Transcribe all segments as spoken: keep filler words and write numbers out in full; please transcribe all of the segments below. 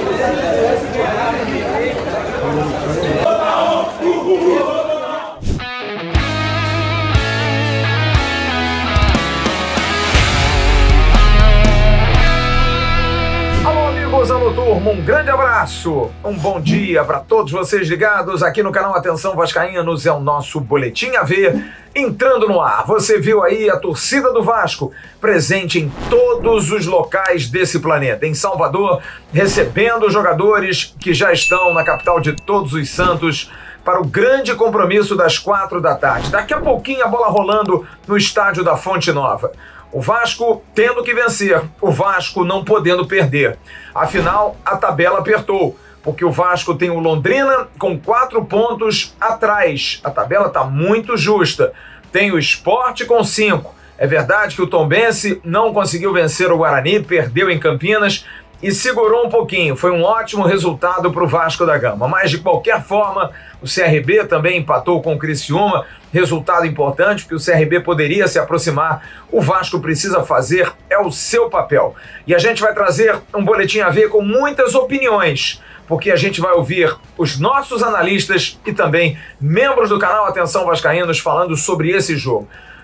Alô, turma, um grande abraço, um bom dia para todos vocês ligados aqui no canal Atenção Vascaínos, é o nosso Boletim A V entrando no ar. Você viu aí a torcida do Vasco presente em todos os locais desse planeta, em Salvador, recebendo jogadores que já estão na capital de Todos os Santos para o grande compromisso das quatro da tarde. Daqui a pouquinho a bola rolando no estádio da Fonte Nova. O Vasco tendo que vencer, o Vasco não podendo perder. Afinal, a tabela apertou, porque o Vasco tem o Londrina com quatro pontos atrás. A tabela está muito justa. Tem o Sport com cinco. É verdade que o Tombense não conseguiu vencer o Guarani, perdeu em Campinas e segurou um pouquinho. Foi um ótimo resultado para o Vasco da Gama. Mas, de qualquer forma, o C R B também empatou com o Criciúma. Resultado importante, porque o C R B poderia se aproximar. O Vasco precisa fazer, é o seu papel. E a gente vai trazer um Boletim A V com muitas opiniões, porque a gente vai ouvir os nossos analistas e também membros do canal Atenção Vascaínos falando sobre esse jogo.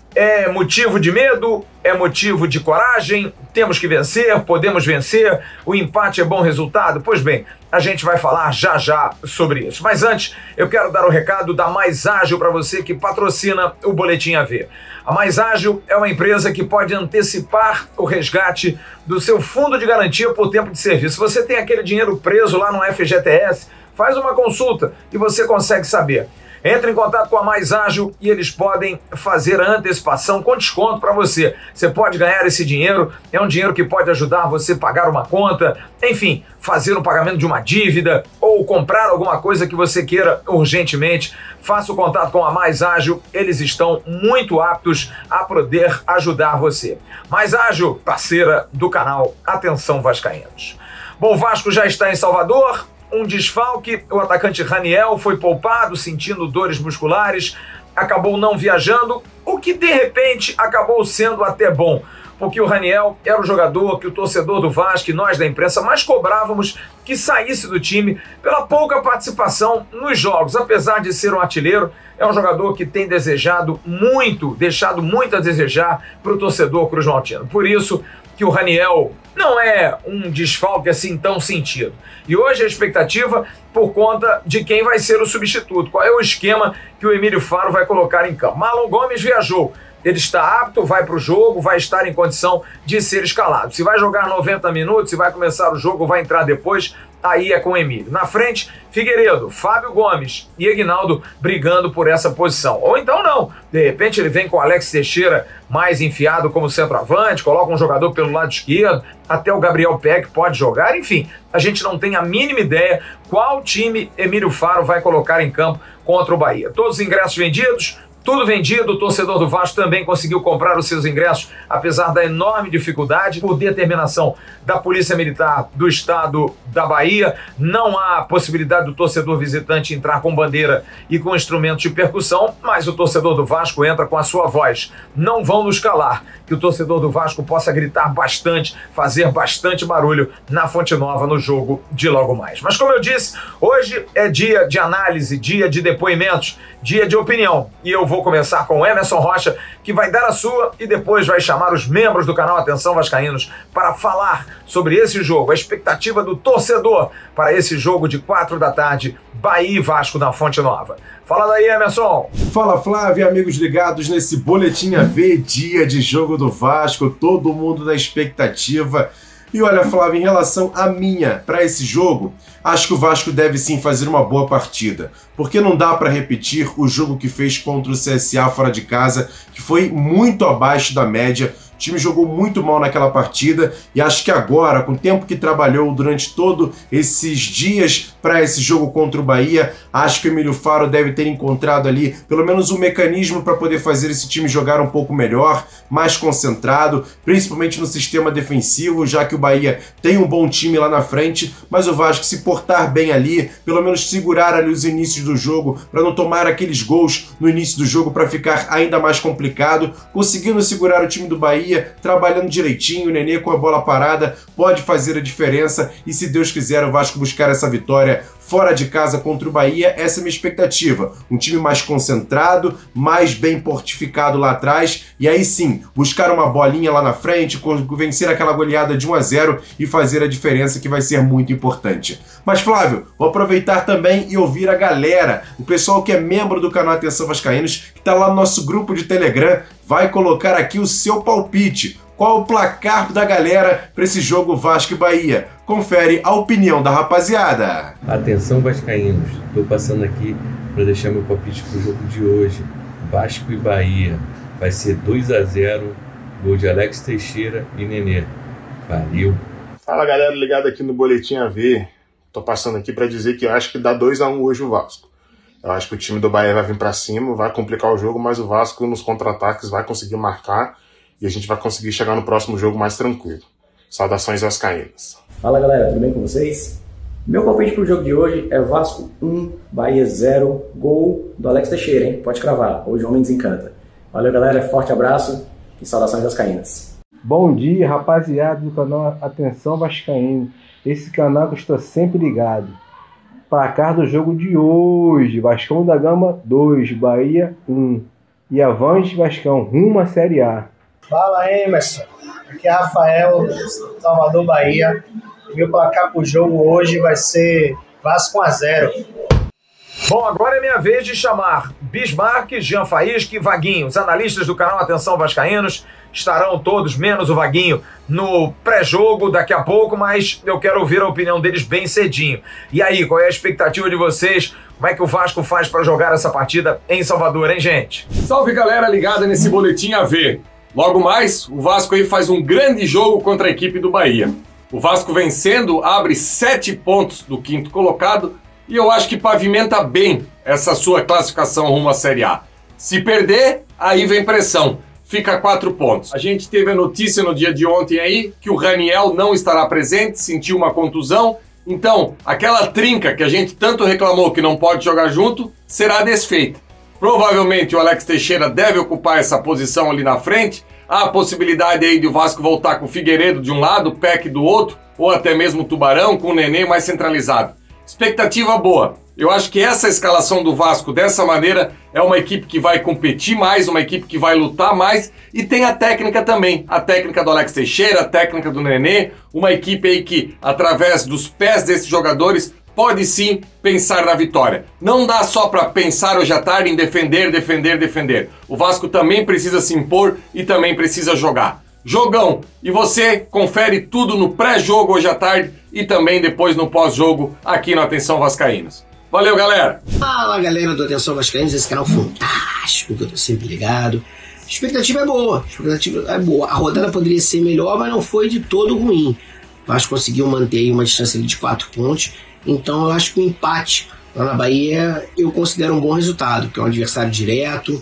É motivo de medo? É motivo de coragem? Temos que vencer? Podemos vencer? O empate é bom resultado? Pois bem, a gente vai falar já já sobre isso. Mas antes, eu quero dar o recado da Mais Ágil para você que patrocina o Boletim A V. A Mais Ágil é uma empresa que pode antecipar o resgate do seu fundo de garantia por tempo de serviço. Se você tem aquele dinheiro preso lá no F G T S, faz uma consulta e você consegue saber. Entre em contato com a Mais Ágil e eles podem fazer a antecipação com desconto para você. Você pode ganhar esse dinheiro, é um dinheiro que pode ajudar você a pagar uma conta, enfim, fazer um pagamento de uma dívida ou comprar alguma coisa que você queira urgentemente. Faça o contato com a Mais Ágil, eles estão muito aptos a poder ajudar você. Mais Ágil, parceira do canal Atenção Vascaínos. Bom, o Vasco já está em Salvador. Um desfalque, o atacante Raniel foi poupado, sentindo dores musculares, acabou não viajando, o que de repente acabou sendo até bom, porque o Raniel era o jogador que o torcedor do Vasco e nós da imprensa mais cobrávamos que saísse do time pela pouca participação nos jogos. Apesar de ser um artilheiro, é um jogador que tem desejado muito, deixado muito a desejar para o torcedor cruzmaltino. Por isso que o Raniel não é um desfalque assim tão sentido. E hoje a expectativa por conta de quem vai ser o substituto. Qual é o esquema que o Emílio Faro vai colocar em campo? Marlon Gomes viajou. Ele está apto, vai para o jogo, vai estar em condição de ser escalado. Se vai jogar noventa minutos, se vai começar o jogo, vai entrar depois, aí é com o Emílio. Na frente, Figueiredo, Fábio Gomes e Aguinaldo brigando por essa posição. Ou então não, de repente ele vem com o Alex Teixeira mais enfiado como centroavante, coloca um jogador pelo lado esquerdo, até o Gabriel Peck pode jogar, enfim, a gente não tem a mínima ideia qual time Emílio Faro vai colocar em campo contra o Bahia. Todos os ingressos vendidos, tudo vendido, o torcedor do Vasco também conseguiu comprar os seus ingressos, apesar da enorme dificuldade, por determinação da Polícia Militar do Estado da Bahia. Não há possibilidade do torcedor visitante entrar com bandeira e com instrumentos de percussão, mas o torcedor do Vasco entra com a sua voz. Não vão nos calar, que o torcedor do Vasco possa gritar bastante, fazer bastante barulho na Fonte Nova no jogo de logo mais. Mas como eu disse, hoje é dia de análise, dia de depoimentos, dia de opinião, e eu vou começar com o Emerson Rocha, que vai dar a sua e depois vai chamar os membros do canal Atenção Vascaínos para falar sobre esse jogo, a expectativa do torcedor para esse jogo de quatro da tarde, Bahia e Vasco na Fonte Nova. Fala daí, Emerson. Fala, Flávio e amigos ligados nesse Boletim A V, dia de jogo do Vasco, todo mundo na expectativa. E olha, Flávio, em relação a minha para esse jogo, acho que o Vasco deve sim fazer uma boa partida, porque não dá para repetir o jogo que fez contra o C S A fora de casa, que foi muito abaixo da média. O time jogou muito mal naquela partida e acho que agora, com o tempo que trabalhou durante todos esses dias para esse jogo contra o Bahia, acho que o Emílio Faro deve ter encontrado ali pelo menos um mecanismo para poder fazer esse time jogar um pouco melhor, mais concentrado, principalmente no sistema defensivo, já que o Bahia tem um bom time lá na frente, mas o Vasco se portar bem ali, pelo menos segurar ali os inícios do jogo, para não tomar aqueles gols no início do jogo para ficar ainda mais complicado, conseguindo segurar o time do Bahia Bahia, trabalhando direitinho, o Nenê com a bola parada, pode fazer a diferença e, se Deus quiser, o Vasco buscar essa vitória fora de casa contra o Bahia. Essa é a minha expectativa. Um time mais concentrado, mais bem fortificado lá atrás e aí sim, buscar uma bolinha lá na frente, vencer aquela goleada de um a zero e fazer a diferença, que vai ser muito importante. Mas, Flávio, vou aproveitar também e ouvir a galera, o pessoal que é membro do canal Atenção Vascaínos, que está lá no nosso grupo de Telegram, vai colocar aqui o seu palpite. Qual o placar da galera para esse jogo Vasco e Bahia? Confere a opinião da rapaziada. Atenção vascaínos, estou passando aqui para deixar meu palpite para o jogo de hoje. Vasco e Bahia, vai ser dois a zero, gol de Alex Teixeira e Nenê. Valeu! Fala galera, ligado aqui no Boletim A V. Tô passando aqui para dizer que eu acho que dá dois a um hoje o Vasco. Eu acho que o time do Bahia vai vir para cima, vai complicar o jogo, mas o Vasco nos contra-ataques vai conseguir marcar e a gente vai conseguir chegar no próximo jogo mais tranquilo. Saudações vascaínas. Fala galera, tudo bem com vocês? Meu palpite pro jogo de hoje é Vasco um, Bahia zero, gol do Alex Teixeira, hein? Pode cravar, hoje o homem desencanta. Valeu galera, forte abraço e saudações vascaínas. Bom dia rapaziada do canal Atenção Vascaíno, esse canal que eu estou sempre ligado. Placar do jogo de hoje, Vascão da Gama dois, Bahia um. E avante Vascão, rumo à Série A. Fala Emerson, aqui é Rafael, Salvador, Bahia. Meu placar pro jogo hoje vai ser Vasco um a zero. Bom, agora é minha vez de chamar Bismarck, Jean Faísca e Vaguinho. Os analistas do canal Atenção Vascaínos estarão todos, menos o Vaguinho, no pré-jogo daqui a pouco, mas eu quero ouvir a opinião deles bem cedinho. E aí, qual é a expectativa de vocês? Como é que o Vasco faz para jogar essa partida em Salvador, hein, gente? Salve, galera ligada nesse Boletim A V. Logo mais, o Vasco aí faz um grande jogo contra a equipe do Bahia. O Vasco vencendo abre sete pontos do quinto colocado e eu acho que pavimenta bem essa sua classificação rumo à Série A. Se perder, aí vem pressão. Fica quatro pontos. A gente teve a notícia no dia de ontem aí que o Raniel não estará presente, sentiu uma contusão. Então, aquela trinca que a gente tanto reclamou que não pode jogar junto, será desfeita. Provavelmente o Alex Teixeira deve ocupar essa posição ali na frente. Há a possibilidade aí de o Vasco voltar com o Figueiredo de um lado, o Peck do outro, ou até mesmo o Tubarão com o Nenê mais centralizado. Expectativa boa. Eu acho que essa escalação do Vasco dessa maneira é uma equipe que vai competir mais, uma equipe que vai lutar mais e tem a técnica também. A técnica do Alex Teixeira, a técnica do Nenê, uma equipe aí que, através dos pés desses jogadores, pode sim pensar na vitória. Não dá só para pensar hoje à tarde em defender, defender, defender. O Vasco também precisa se impor e também precisa jogar. Jogão! E você confere tudo no pré-jogo hoje à tarde e também depois no pós-jogo aqui no Atenção Vascaínos. Valeu, galera! Fala, galera do Atenção Vascaínos, esse canal fantástico que eu tô sempre ligado. A expectativa é boa, a expectativa é boa. A rodada poderia ser melhor, mas não foi de todo ruim. O Vasco conseguiu manter uma distância de quatro pontos, então eu acho que o empate lá na Bahia eu considero um bom resultado, porque é um adversário direto,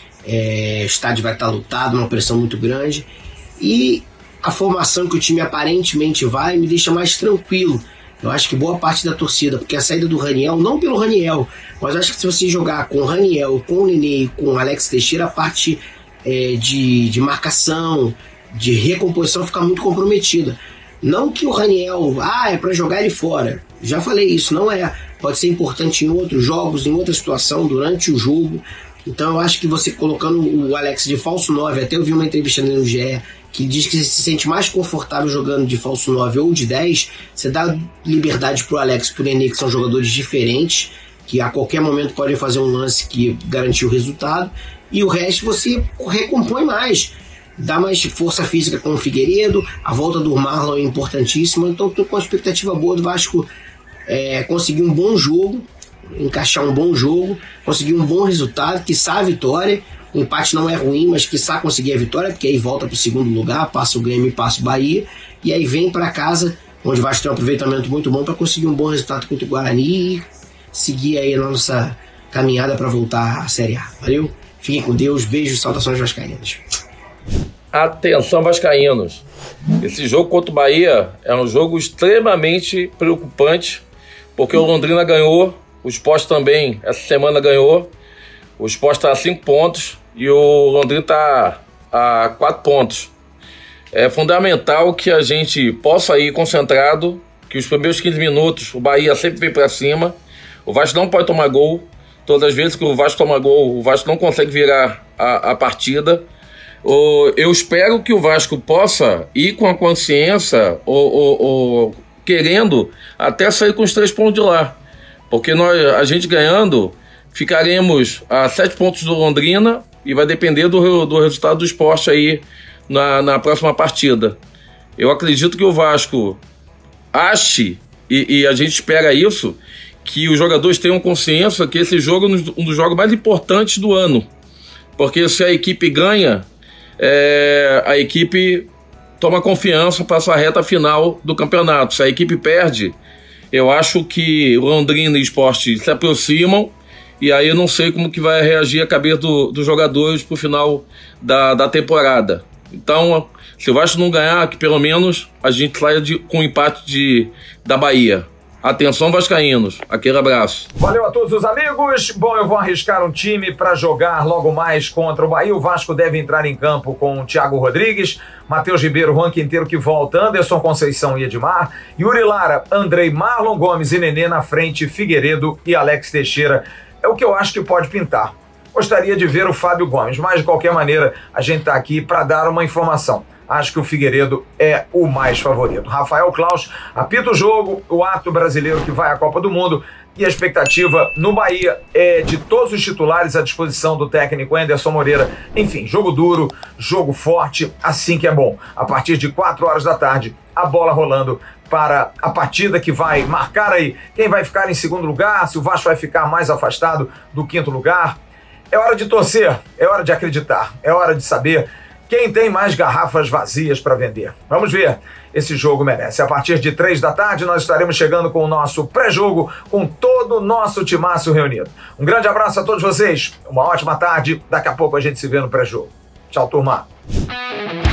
é, o estádio vai estar lotado, uma pressão muito grande, e a formação que o time aparentemente vai me deixa mais tranquilo. Eu acho que boa parte da torcida, porque a saída do Raniel, não pelo Raniel, mas acho que se você jogar com o Raniel, com o Nenê e com o Alex Teixeira, a parte é, de, de marcação, de recomposição fica muito comprometida. Não que o Raniel, ah, é para jogar ele fora. Já falei isso, não é. Pode ser importante em outros jogos, em outra situação, durante o jogo. Então eu acho que você colocando o Alex de falso nove, até eu vi uma entrevista no G E que diz que se sente mais confortável jogando de falso nove ou de dez, você dá liberdade pro Alex e pro Nenê, que são jogadores diferentes, que a qualquer momento podem fazer um lance que garantir o resultado, e o resto você recompõe mais, dá mais força física com o Figueiredo, a volta do Marlon é importantíssima, então estou com a expectativa boa do Vasco é, conseguir um bom jogo, encaixar um bom jogo, conseguir um bom resultado, quiçá a vitória. O empate não é ruim, mas quiçá conseguir a vitória, porque aí volta para o segundo lugar, passa o Grêmio e passa o Bahia, e aí vem para casa, onde vai ter um aproveitamento muito bom para conseguir um bom resultado contra o Guarani e seguir aí a nossa caminhada para voltar à Série A. Valeu? Fiquem com Deus, beijos, saudações vascaínas. Atenção vascaínos, esse jogo contra o Bahia é um jogo extremamente preocupante, porque o Londrina ganhou, o Sport também essa semana ganhou, o Sport está a cinco pontos e o Londrina está a quatro pontos. É fundamental que a gente possa ir concentrado, que os primeiros quinze minutos o Bahia sempre vem para cima. O Vasco não pode tomar gol. Todas as vezes que o Vasco toma gol, o Vasco não consegue virar a, a partida. O, eu espero que o Vasco possa ir com a consciência, ou, ou, ou querendo até sair com os três pontos de lá. Porque nós, a gente ganhando, ficaremos a sete pontos do Londrina e vai depender do, do resultado do Sport aí na, na próxima partida. Eu acredito que o Vasco ache, e, e a gente espera isso, que os jogadores tenham consciência que esse jogo é um dos jogos mais importantes do ano. Porque se a equipe ganha, é, a equipe toma confiança para essa reta final do campeonato. Se a equipe perde, eu acho que Londrina e Sport se aproximam, e aí eu não sei como que vai reagir a cabeça do, dos jogadores para o final da, da temporada. Então, se o Vasco não ganhar, que pelo menos a gente saia de, com o empate de, da Bahia. Atenção, vascaínos. Aquele abraço. Valeu a todos os amigos. Bom, eu vou arriscar um time para jogar logo mais contra o Bahia. O Vasco deve entrar em campo com o Thiago Rodrigues, Matheus Ribeiro, Juan Quinteiro que volta, Anderson Conceição e Edmar, Yuri Lara, Andrei, Marlon Gomes e Nenê na frente, Figueiredo e Alex Teixeira. É o que eu acho que pode pintar. Gostaria de ver o Fábio Gomes, mas de qualquer maneira a gente está aqui para dar uma informação. Acho que o Figueiredo é o mais favorito. Rafael Claus apita o jogo, o ato brasileiro que vai à Copa do Mundo, e a expectativa no Bahia é de todos os titulares à disposição do técnico Anderson Moreira. Enfim, jogo duro, jogo forte, assim que é bom. A partir de quatro horas da tarde, a bola rolando para a partida que vai marcar aí quem vai ficar em segundo lugar, se o Vasco vai ficar mais afastado do quinto lugar. É hora de torcer, é hora de acreditar, é hora de saber quem tem mais garrafas vazias para vender. Vamos ver, esse jogo merece. A partir de três da tarde nós estaremos chegando com o nosso pré-jogo, com todo o nosso timaço reunido. Um grande abraço a todos vocês, uma ótima tarde, daqui a pouco a gente se vê no pré-jogo. Tchau, turma.